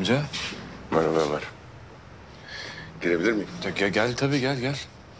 Amca. Merhaba Ömer. Girebilir miyim? Gel tabii gel.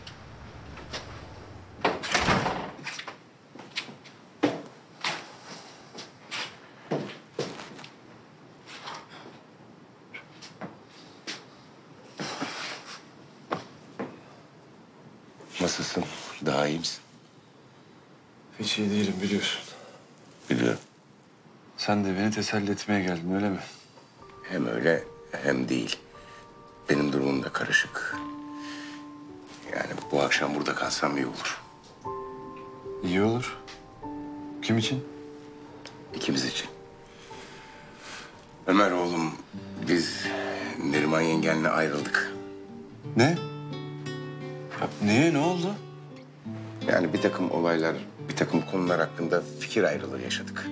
Nasılsın? Daha iyi misin? Hiç iyi değilim biliyorsun. Biliyorum. Sen de beni teselli etmeye geldin öyle mi? Hem öyle hem değil. Benim durumum da karışık. Yani bu akşam burada kalsam iyi olur. İyi olur. Kim için? İkimiz için. Ömer oğlum, biz Neriman yengenle ayrıldık. Ne? Ya, ne oldu? Yani bir takım olaylar, bir takım konular hakkında fikir ayrılığı yaşadık.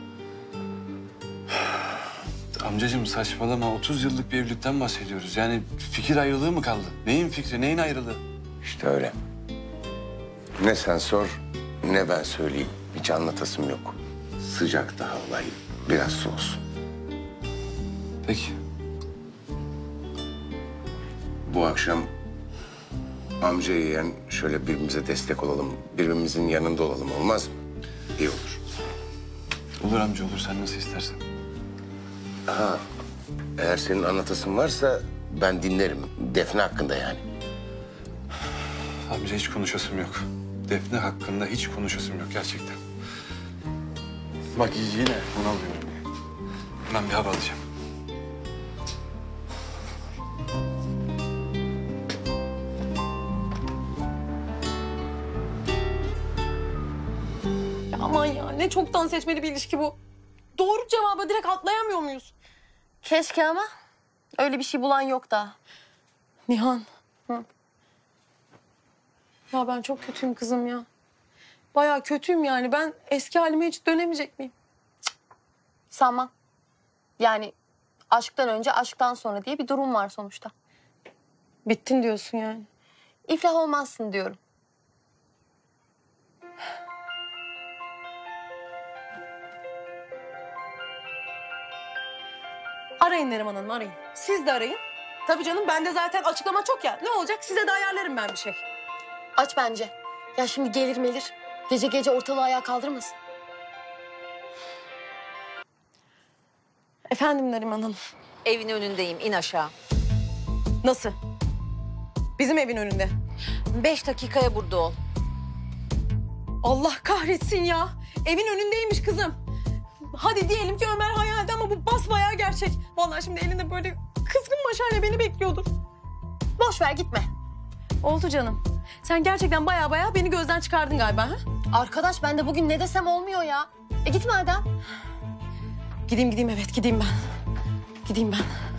Amcacığım saçmalama. 30 yıllık bir evlilikten bahsediyoruz. Yani fikir ayrılığı mı kaldı? Neyin fikri, neyin ayrılığı? İşte öyle. Ne sen sor, ne ben söyleyeyim. Hiç anlatasım yok. Sıcak daha olay, biraz soğusun. Peki. Bu akşam amca yeğen şöyle birbirimize destek olalım, birbirimizin yanında olalım olmaz mı? İyi olur. Olur amca olur. Sen nasıl istersen. Aha, eğer senin anlatasın varsa ben dinlerim. Defne hakkında yani. Amca hiç konuşasım yok. Defne hakkında hiç konuşasım yok gerçekten. Bak yine bunalıyorum ya. Hemen bir hava alacağım. Ya aman ya ne çoktan seçmeli bir ilişki bu. Doğru cevaba direkt atlayamıyor muyuz? Keşke ama öyle bir şey bulan yok daha. Nihan. Hı. Ya ben çok kötüyüm kızım ya. Bayağı kötüyüm yani. Ben eski halime hiç dönemeyecek miyim? Sanmam. Yani aşktan önce aşktan sonra diye bir durum var sonuçta. Bittin diyorsun yani. İflah olmazsın diyorum. Arayın Neriman Hanım arayın. Siz de arayın. Tabii canım bende zaten açıklama çok ya. Ne olacak size de ayarlarım ben bir şey. Aç bence. Ya şimdi gelir melir. Gece gece ortalığı ayağa kaldırmasın. Efendim Neriman Hanım. Evin önündeyim, in aşağı. Nasıl? Bizim evin önünde. 5 dakikaya burada ol. Allah kahretsin ya. Evin önündeymiş kızım. Hadi diyelim ki Ömer hayalde ama bu basbayağı gerçek. Vallahi şimdi elinde böyle kızgın maşayla beni bekliyordur. Boş ver gitme. Oldu canım. Sen gerçekten bayağı beni gözden çıkardın galiba ha? Arkadaş ben de bugün ne desem olmuyor ya. Gitme madem. Gideyim evet gideyim ben. Gideyim ben.